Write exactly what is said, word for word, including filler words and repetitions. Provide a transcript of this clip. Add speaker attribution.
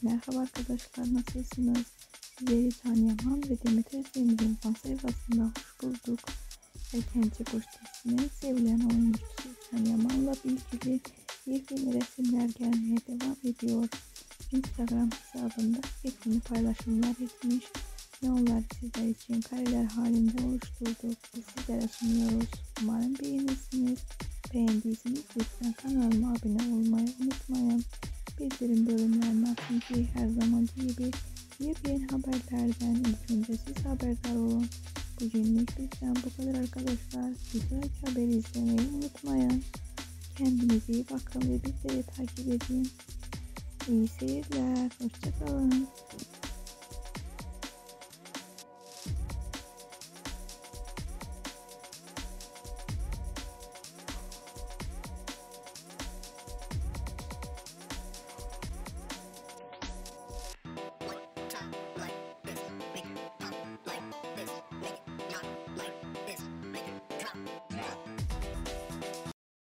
Speaker 1: Merhaba arkadaşlar, nasılsınız? Sizleri Can Yaman ve Demet Özdemir'in fan sayfasında hoş bulduk. Erkenci Kuş dizisinin sevilen oyuncusu Can Yaman'la ilgili yepyeni resimler gelmeye devam ediyor. Instagram hesabında yepyeni paylaşımlar etmiş ve onları sizler için kareler halinde oluşturduk. Biz sizlere sunuyoruz. Umarım beğenirsiniz. Beğendiyseniz lütfen kanalıma abone olmayı unutmayın. Bildirim bölümlerini açın ki her zaman gibi yepyeni haberlerden ilk önce siz haberdar olun. Bugünlük bizden bu kadar arkadaşlar. Bir sonraki haberi izlemeyi unutmayın. Kendinize iyi bakın ve bizleri takip edin. İyi seyirler. Hoşçakalın.